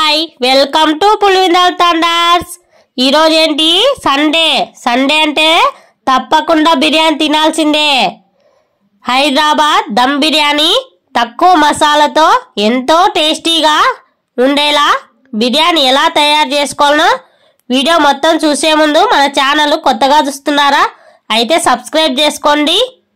Hi welcome to Pulivendula thunders. ఈ రోజు ఏంటి సండే అంటే తప్పకుండా బిర్యానీ తినాల్సిందే। హైదరాబాద్ దమ్ బిర్యానీ తక్కువ మసాలాతో ఎంతో టేస్టీగా ఉండేలా బిర్యానీ ఎలా తయారు చేసుకోవాలో వీడియో మొత్తం చూసే ముందు మన ఛానల్ కొత్తగా చూస్తున్నారా అయితే సబ్స్క్రైబ్ చేసుకోండి।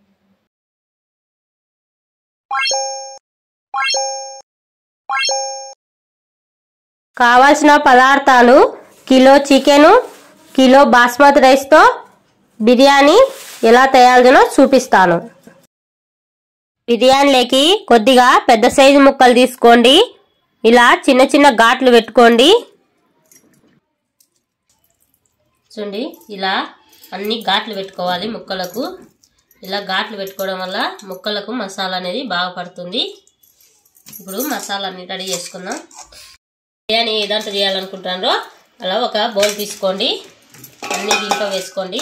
కావాల్సిన పదార్థాలు kilo chicken, kilo basmati rice తో బిర్యానీ ఎలా తయారు చేయాలో చూపిస్తాను। బిర్యానీలోకి కొద్దిగా పెద్ద సైజు ముక్కలు తీసుకోండి। ఇలా చిన్న చిన్న ఘాట్లు పెట్టుకోండి। చూడండి ఇలా అన్ని ఘాట్లు పెట్టుకోవాలి ముక్కలకు। ఇలా ఘాట్లు పెట్టుకోవడం వల్ల ముక్కలకు మసాలా అనేది బాగా పడుతుంది। ఇప్పుడు మసాలా అన్ని రెడీ చేసుకుందాం। బిర్యానీ ఏదంతా చేయాలనుకుంటున్నారో అలా ఒక బౌల్ తీసుకోండి, అన్ని దీంట్లో వేసుకోండి।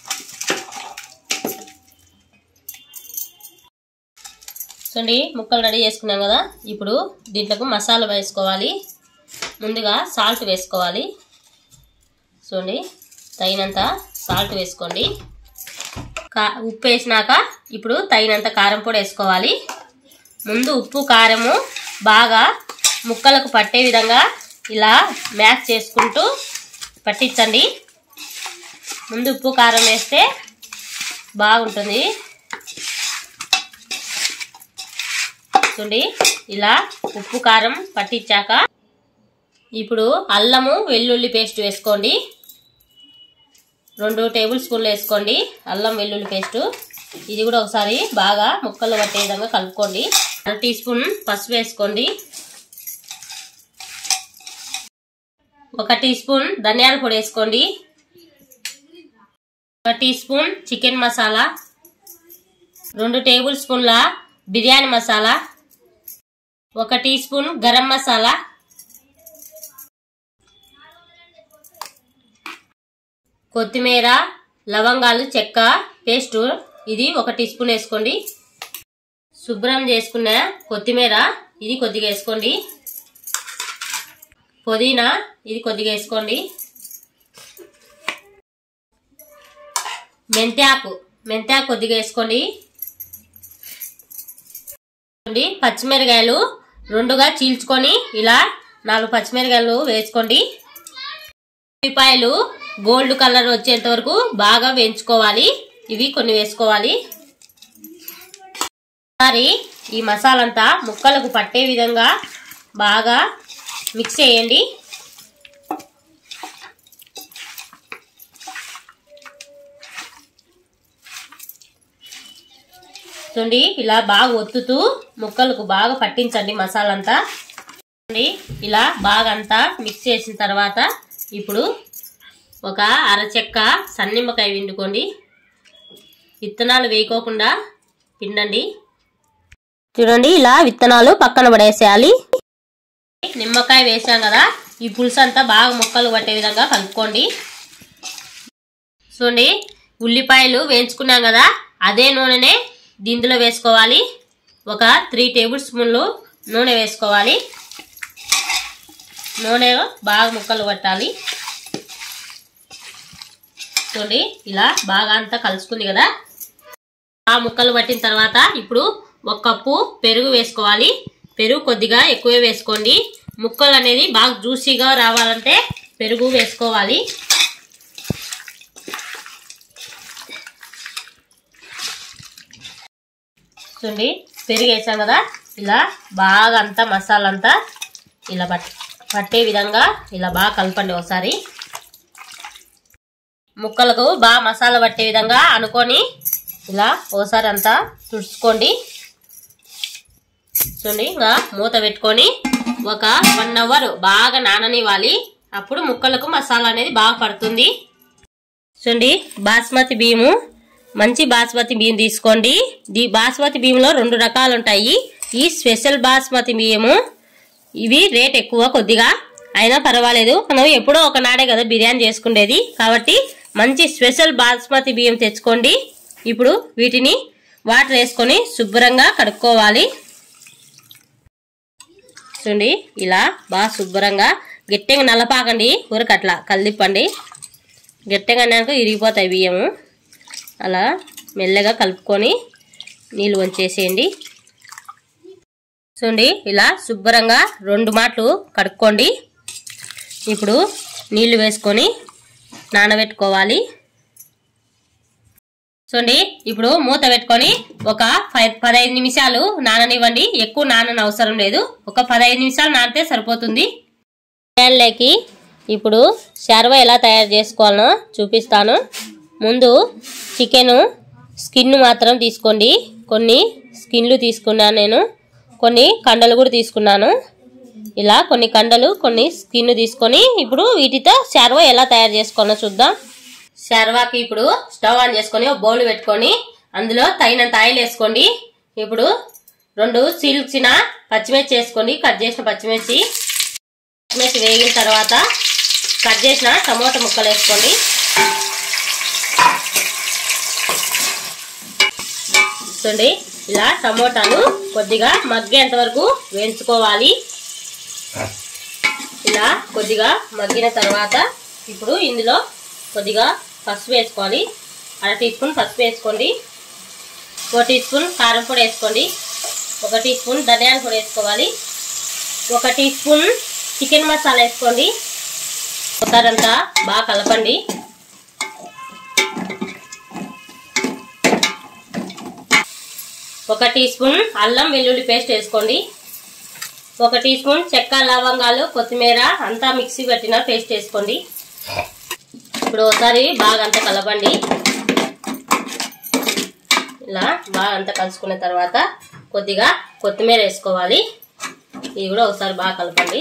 చూడండి ముక్కలు రెడీ చేసుకున్నాం కదా, ఇప్పుడు దీంట్లోకి మసాలా వేసుకోవాలి। ముందుగా సాల్ట్ వేసుకోవాలి। చూడండి తగినంత సాల్ట్ వేసుకోండి। ఉప్పు వేసినాక ఇప్పుడు తగినంత కారం పొడి వేసుకోవాలి। ముందు ఉప్పు కారము బాగా ముక్కలకు పట్టే విధంగా ఇలా మ్యాష్ చేసుకుంటూ పట్టించండి। ముందు ఉప్పు కారం వేస్తే బాగుంటుంది। చూడండి ఇలా ఉప్పు కారం పట్టించాక ఇప్పుడు అల్లము వెల్లుల్లి పేస్ట్ వేసుకోండి। 2 టేబుల్ స్పూన్లు వేసుకోండి అల్లం వెల్లుల్లి పేస్ట్। ఇది కూడా ఒకసారి బాగా ముక్కలు పట్టే విధంగా కలుపుకోండి। 1 టీ స్పూన్ పసుపు వేసుకోండి। 1 టీ స్పూన్ ధనియాల పొడి వేసుకోండి। 1 టీ స్పూన్ చికెన్ మసాలా, 2 టేబుల్ స్పూన్ల బిర్యానీ మసాలా, 1 టీ స్పూన్ గరం మసాలా, కొత్తిమీర, లవంగాలు, చెక్క పేస్ట్ ఇది 1 టీ స్పూన్ వేసుకోండి। శుభ్రం చేసుకున్న కొత్తిమీర ఇది కొద్దిగా వేసుకోండి। పుదీనా ఇది కొద్దిగా వేసుకోండి। మెంతాకు కొద్దిగా వేసుకోండి। పచ్చిమిరకాయలు 2గా చీల్చుకొని ఇలా 4 పచ్చిమిరకాయలు వేసుకోండి। ఉల్లిపాయలు గోల్డ్ కలర్ వచ్చేంత వరకు బాగా వేయించుకోవాలి। ఇవి కొన్ని వేసుకోవాలి। ఒకసారి ఈ మసాలా అంతా ముక్కలకు పట్టే విధంగా బాగా మిక్స్ చేయండి। చూడండి ఇలా బాగా ఒత్తుతూ ముక్కలకు బాగా పట్టించండి మసాలా అంతా। ఇలా బాగా అంతా మిక్స్ చేసిన తర్వాత ఇప్పుడు ఒక అరచెక్క సన్నిమ్మకాయ పిండుకోండి। విత్తనాలు వేయకోకుండా పిండండి। చూడండి ఇలా విత్తనాలు పక్కన పడేసేయాలి। నిమ్మకాయ వేసాం కదా, ఈ పులుసు అంతా బాగా ముక్కలు పట్టే విధంగా కలుపుకోండి। చూడండి ఉల్లిపాయలు వేయించుకున్నాం కదా, అదే నూనెనే దీంట్లో వేసుకోవాలి। ఒక 3 టేబుల్ స్పూన్లు నూనె వేసుకోవాలి। నూనె బాగా ముక్కలు పట్టాలి। చూడండి ఇలా బాగా అంతా కలుసుకుంది కదా, ఆ ముక్కలు పట్టిన తర్వాత ఇప్పుడు 1 కప్పు పెరుగు వేసుకోవాలి। పెరుగు కొద్దిగా ఎక్కువే వేసుకోండి, ముక్కలు అనేది బాగా జ్యూసీగా రావాలంటే పెరుగు వేసుకోవాలి। చూడండి పెరుగు వేసాం కదా, ఇలా బాగా అంతా మసాలా అంతా ఇలా పట్టే విధంగా ఇలా బాగా కలపండి ఒకసారి। ముక్కలకు బాగా మసాలా పట్టే విధంగా అనుకొని ఇలా ఒకసారి అంతా తుడుచుకోండి। చూడండి ఇంకా మూత పెట్టుకొని ఒక 1 అవర్ బాగా నాననివ్వాలి, అప్పుడు ముక్కలకు మసాలా అనేది బాగా పడుతుంది। చూడండి బాస్మతి బియ్యము, మంచి బాస్మతి బియ్యం తీసుకోండి। ఈ బాస్మతి బియ్యంలో 2 రకాలు ఉంటాయి। ఈ స్పెషల్ బాస్మతి బియ్యము ఇవి రేట్ ఎక్కువ కొద్దిగా, అయినా పర్వాలేదు, మనం ఎప్పుడో ఒకనాడే కదా బిర్యానీ చేసుకునేది కాబట్టి మంచి స్పెషల్ బాస్మతి బియ్యం తెచ్చుకోండి। ఇప్పుడు వీటిని వాటర్ వేసుకొని శుభ్రంగా కడుక్కోవాలి। చూడండి ఇలా బాగా శుభ్రంగా గట్టిగా నల్లపాకండి, ఊరకట్లా కలిదిప్పండి. గట్టిగా అన్నాక ఇరిగిపోతాయి బియ్యము. అలా మెల్లగా కలుపుకొని నీళ్ళు వంచేసేయండి. చూడండి ఇలా శుభ్రంగా 2 మాటలు కడుక్కోండి. ఇప్పుడు నీళ్లు వేసుకొని నానబెట్టుకోవాలి. చూడండి ఇప్పుడు మూత పెట్టుకొని ఒక 15 నిమిషాలు నాననివ్వండి. ఎక్కువ నానని అవసరం లేదు, ఒక 15 నిమిషాలు నానితే సరిపోతుంది. ప్యాన్లోకి ఇప్పుడు షార్వా ఎలా తయారు చేసుకోవాలో చూపిస్తాను. ముందు చికెన్ స్కిన్ మాత్రం తీసుకోండి. కొన్ని స్కిన్లు తీసుకున్నాను నేను, కొన్ని కండలు కూడా తీసుకున్నాను. ఇలా కొన్ని కండలు కొన్ని స్కిన్ తీసుకొని ఇప్పుడు వీటితో షార్వా ఎలా తయారు చేసుకోవాలో చూద్దాం. షార్వాకి ఇప్పుడు స్టవ్ ఆన్ చేసుకొని ఒక బౌల్ పెట్టుకొని అందులో తగినంత ఆయిల్ వేసుకోండి. ఇప్పుడు 2 చీల్చిన పచ్చిమిర్చి వేసుకోండి. కట్ చేసిన పచ్చిమిర్చి వేగిన తర్వాత కట్ చేసిన టమోటా ముక్కలు వేసుకోండి. చూడండి ఇలా టమోటాను కొద్దిగా మగ్గేంత వరకు వేయించుకోవాలి. ఇలా కొద్దిగా మగ్గిన తర్వాత ఇప్పుడు ఇందులో కొద్దిగా పసుపు వేసుకోవాలి. 1/2 టీ స్పూన్ పసుపు వేసుకోండి. 1 టీ స్పూన్ కారం పొడి వేసుకోండి. 1 టీ స్పూన్ ధనియాల పొడి వేసుకోవాలి. 1 టీ స్పూన్ చికెన్ మసాలా వేసుకోండి. ఒకసారి అంతా బాగా కలపండి. ఒక టీ స్పూన్ అల్లం వెల్లుల్లి పేస్ట్ వేసుకోండి. 1 టీ స్పూన్ చెక్క లవంగాలు కొత్తిమీర అంతా మిక్సీ పెట్టిన పేస్ట్ వేసుకోండి. ఇప్పుడు ఒకసారి బాగా అంతా కలపండి. ఇలా బాగా అంతా కలుసుకున్న తర్వాత కొద్దిగా కొత్తిమీర వేసుకోవాలి. ఇది కూడా ఒకసారి బాగా కలపండి.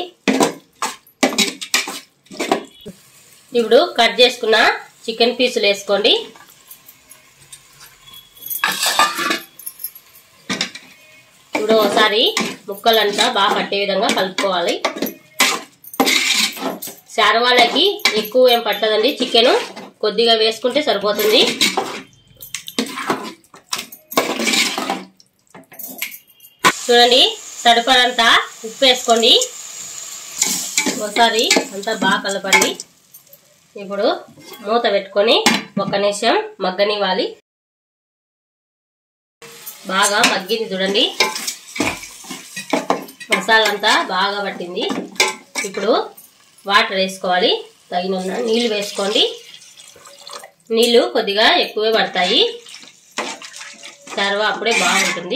ఇప్పుడు కట్ చేసుకున్న చికెన్ పీసులు వేసుకోండి. ఇప్పుడు ఒకసారి ముక్కలంతా బాగా పట్టే విధంగా కలుపుకోవాలి. షార్వాలకి ఎక్కువ ఏం పట్టదండి, చికెన్ కొద్దిగా వేసుకుంటే సరిపోతుంది. చూడండి సరిపడంతా ఉప్పు వేసుకోండి. ఒకసారి అంతా బాగా కలపండి. ఇప్పుడు మూత పెట్టుకొని 1 నిమిషం మగ్గనివ్వాలి. బాగా మగ్గింది చూడండి, మసాలా అంతా బాగా పట్టింది. ఇప్పుడు వాటర్ వేసుకోవాలి. తగిన నీళ్ళు వేసుకోండి. నీళ్ళు కొద్దిగా ఎక్కువే పడతాయి, షార్వా అప్పుడే బాగుంటుంది.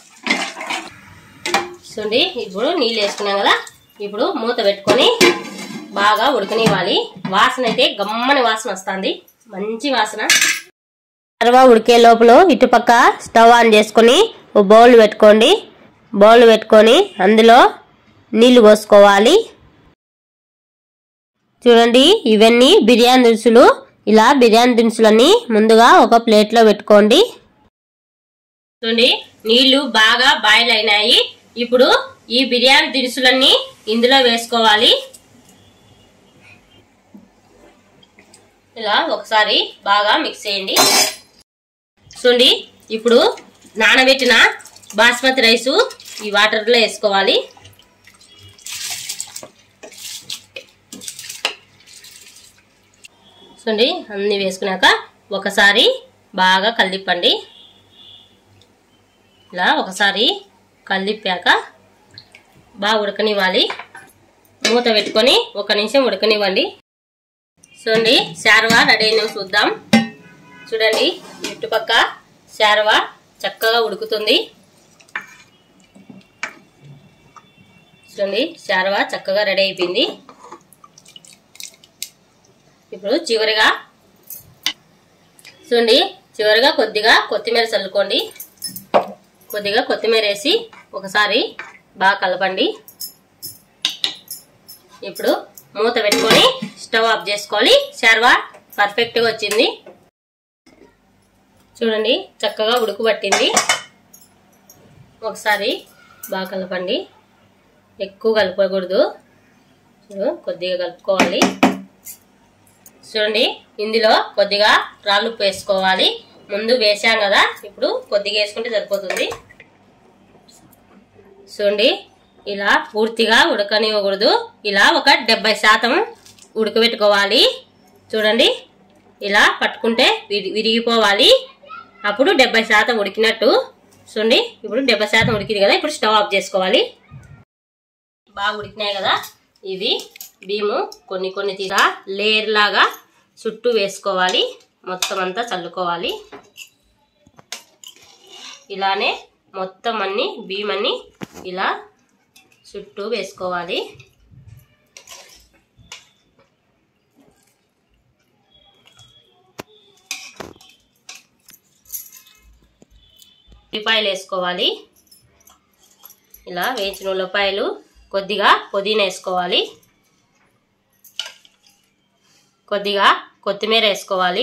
చూడండి ఇప్పుడు నీళ్ళు వేసుకున్నాం కదా, ఇప్పుడు మూత పెట్టుకొని బాగా ఉడకనివ్వాలి. వాసన అయితే గమ్మని వాసన వస్తుంది, మంచి వాసన. షార్వా ఉడికే లోపల ఇటుపక్క స్టవ్ ఆన్ చేసుకొని ఒక బౌల్ పెట్టుకోండి. బౌల్ పెట్టుకొని అందులో నీళ్లు పోసుకోవాలి. చూడండి ఇవన్నీ బిర్యానీ దినుసులు. ఇలా బిర్యానీ దినుసులన్నీ ముందుగా ఒక ప్లేట్లో పెట్టుకోండి. చూడండి నీళ్లు బాగా బాయిల్ అయినాయి. ఇప్పుడు ఈ బిర్యానీ దినుసులన్నీ ఇందులో వేసుకోవాలి. ఇలా ఒకసారి బాగా మిక్స్ చేయండి. చూడండి ఇప్పుడు నానబెట్టిన బాస్మతి రైసు ఈ వాటర్లో వేసుకోవాలి. చూడండి అన్ని వేసుకున్నాక ఒకసారి బాగా కలిపండి. ఇలా ఒకసారి కలిపాక బాగా ఉడకనివ్వాలి. మూత పెట్టుకొని 1 నిమిషం ఉడకనివ్వండి. చూడండి షార్వా రెడీ అయిన చూద్దాం. చూడండి ఇటుపక్క షార్వా చక్కగా ఉడుకుతుంది. చూడండి షార్వా చక్కగా రెడీ అయిపోయింది. ఇప్పుడు చివరిగా చూడండి కొద్దిగా కొత్తిమీర చల్లుకోండి. కొద్దిగా కొత్తిమీర వేసి ఒకసారి బాగా కలపండి. ఇప్పుడు మూత పెట్టుకొని స్టవ్ ఆఫ్ చేసుకోవాలి. షార్వా పర్ఫెక్ట్గా వచ్చింది. చూడండి చక్కగా ఉడుకుబట్టింది. ఒకసారి బాగా కలపండి. ఎక్కువ కలపకూడదు, కొద్దిగా కలుపుకోవాలి. చూడండి ఇందులో కొద్దిగా రాళ్ళు ఉప్పు వేసుకోవాలి. ముందు వేసాం కదా, ఇప్పుడు కొద్దిగా వేసుకుంటే సరిపోతుంది. చూడండి ఇలా పూర్తిగా ఉడకనివ్వకూడదు. ఇలా ఒక 70% ఉడకబెట్టుకోవాలి. చూడండి ఇలా పట్టుకుంటే విరిగిపోవాలి. అప్పుడు 70% ఉడికినట్టు. చూడండి ఇప్పుడు 70% ఉడికింది కదా. ఇప్పుడు స్టవ్ ఆఫ్ చేసుకోవాలి. బాగా ఉడికినాయి కదా. ఇవి బియ్యము కొన్ని కొన్ని తీరా లేయర్ లాగా చుట్టూ వేసుకోవాలి. మొత్తం అంతా చల్లుకోవాలి. ఇలానే మొత్తం అన్ని బియ్యం అన్ని ఇలా చుట్టూ వేసుకోవాలి. ఉల్లిపాయలు వేసుకోవాలి. ఇలా వేయించిన ఉల్లిపాయలు, కొద్దిగా పుదీనా వేసుకోవాలి, కొద్దిగా కొత్తిమీర వేసుకోవాలి.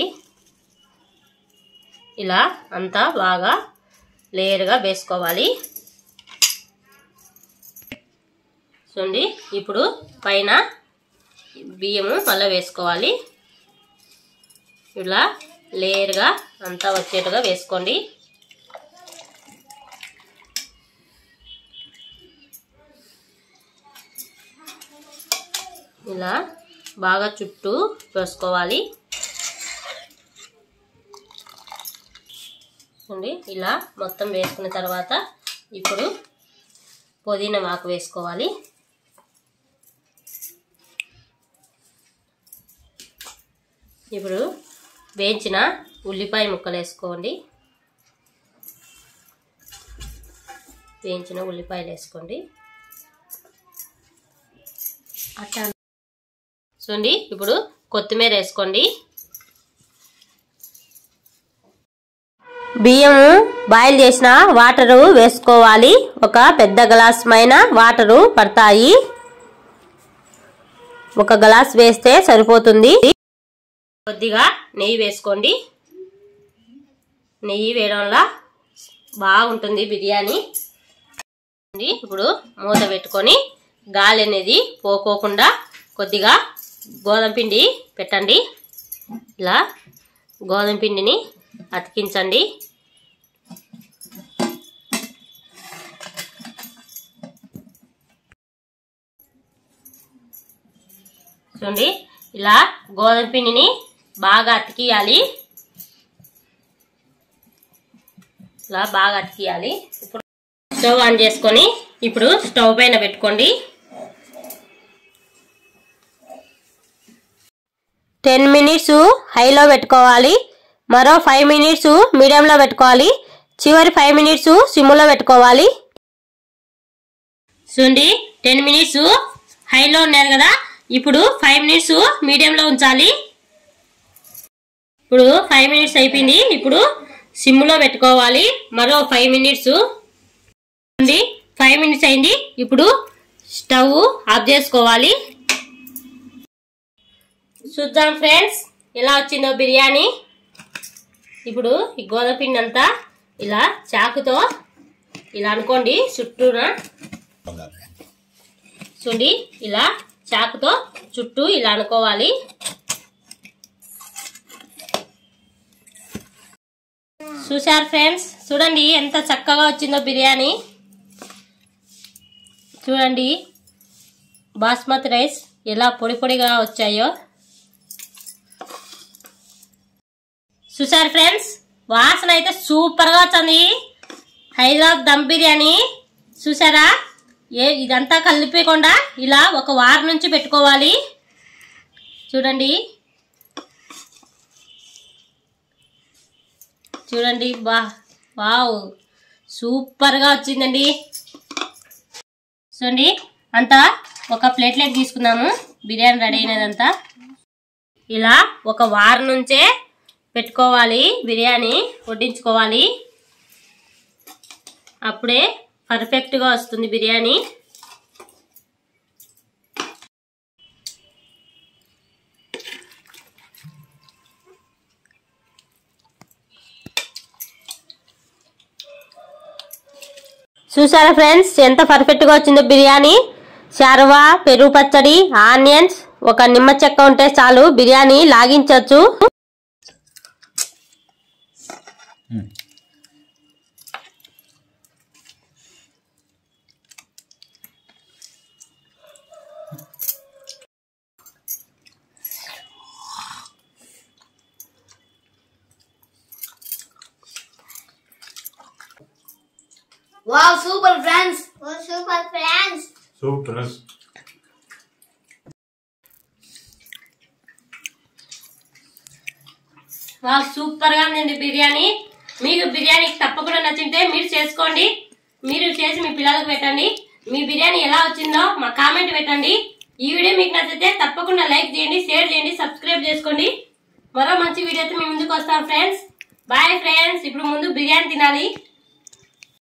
ఇలా అంతా బాగా లేయర్గా వేసుకోవాలి. చూడండి ఇప్పుడు పైన బియ్యము మళ్ళీ వేసుకోవాలి. ఇలా లేయర్గా అంతా వచ్చేట్టుగా వేసుకోండి. ఇలా బాగా చుట్టూ వేసుకోవాలి. చూడండి ఇలా మొత్తం వేసుకున్న తర్వాత ఇప్పుడు పుదీనా ఆకు వేసుకోవాలి. ఇప్పుడు వేయించిన ఉల్లిపాయ ముక్కలు వేసుకోండి. వేయించిన ఉల్లిపాయలు వేసుకోండి. అట్లా చూడండి ఇప్పుడు కొత్తిమీర వేసుకోండి. బియ్యము బాయిల్ చేసిన వాటరు వేసుకోవాలి. ఒక పెద్ద గ్లాస్ మైన వాటరు పడతాయి. ఒక గ్లాస్ వేస్తే సరిపోతుంది. కొద్దిగా నెయ్యి వేసుకోండి. నెయ్యి వేయడం వల్ల బాగుంటుంది బిర్యానీ. ఇప్పుడు మూత పెట్టుకొని గాలి అనేది పోకోకుండా కొద్దిగా గోధుమ పిండి పెట్టండి. ఇలా గోధుమ పిండిని అతికించండి. చూడండి ఇలా గోధుమ పిండిని బాగా అతికియాలి. ఇలా బాగా అతికియాలి. ఇప్పుడు స్టవ్ ఆన్ చేసుకొని ఇప్పుడు స్టవ్ పైన పెట్టుకోండి. 10 మినిట్స్ హైలో పెట్టుకోవాలి. మరో 5 మినిట్స్ మీడియంలో పెట్టుకోవాలి. చివరి 5 మినిట్స్ సిమ్లో పెట్టుకోవాలి. చూడండి 10 మినిట్స్ హైలో ఉన్నారు కదా. ఇప్పుడు 5 మినిట్స్ మీడియంలో ఉంచాలి. ఇప్పుడు 5 మినిట్స్ అయిపోయింది. ఇప్పుడు సిమ్లో పెట్టుకోవాలి. మరో 5 మినిట్స్. 5 మినిట్స్ అయింది. ఇప్పుడు స్టవ్ ఆఫ్ చేసుకోవాలి. చూద్దాం ఫ్రెండ్స్ ఎలా వచ్చిందో బిర్యానీ. ఇప్పుడు ఈ గోధుమ పిండి అంతా ఇలా చాకుతో ఇలా అనుకోండి. చుట్టూన చూడండి ఇలా చాకుతో చుట్టూ ఇలా అనుకోవాలి. చూశారు ఫ్రెండ్స్, చూడండి ఎంత చక్కగా వచ్చిందో బిర్యానీ. చూడండి బాస్మతి రైస్ ఎలా పొడి పొడిగా వచ్చాయో. చూశారు ఫ్రెండ్స్, వాసన అయితే సూపర్గా వచ్చింది. హైదరాబాద్ దమ్ బిర్యానీ చూసారా. ఇదంతా కలిపేయకుండా ఇలా ఒక వారం నుంచి పెట్టుకోవాలి. చూడండి చూడండి వావ్ సూపర్గా వచ్చిందండి. చూడండి అంతా ఒక ప్లేట్లోకి తీసుకుందాము. బిర్యానీ రెడీ అయినదంతా ఇలా ఒక వారం నుంచే పెట్టుకోవాలి. బిర్యానీ వడ్డించుకోవాలి. అప్పుడే పర్ఫెక్ట్గా వస్తుంది బిర్యానీ. చూసారా ఫ్రెండ్స్ ఎంత పర్ఫెక్ట్గా వచ్చిందో బిర్యానీ. శార్వా, పెరుగు పచ్చడి, ఆనియన్స్, ఒక నిమ్మ చెక్క ఉంటే చాలు బిర్యానీ లాగించవచ్చు. Wow super friends. Super. Super గా ఉందండి బిర్యానీ. మీకు బిర్యానీ తప్పకుండా నచ్చింటే మీరు చేసుకోండి, మీరు చేసి మీ పిల్లలకు పెట్టండి. మీ బిర్యానీ ఎలా వచ్చిందో మా కామెంట్ పెట్టండి. ఈ వీడియో మీకు నచ్చితే తప్పకుండా లైక్ చేయండి, షేర్ చేయండి, సబ్స్క్రైబ్ చేసుకోండి. మరో మంచి వీడియోతో మీ ముందుకు వస్తాం ఫ్రెండ్స్. Bye friends. ఇప్పుడు ముందు బిర్యానీ తినాలి.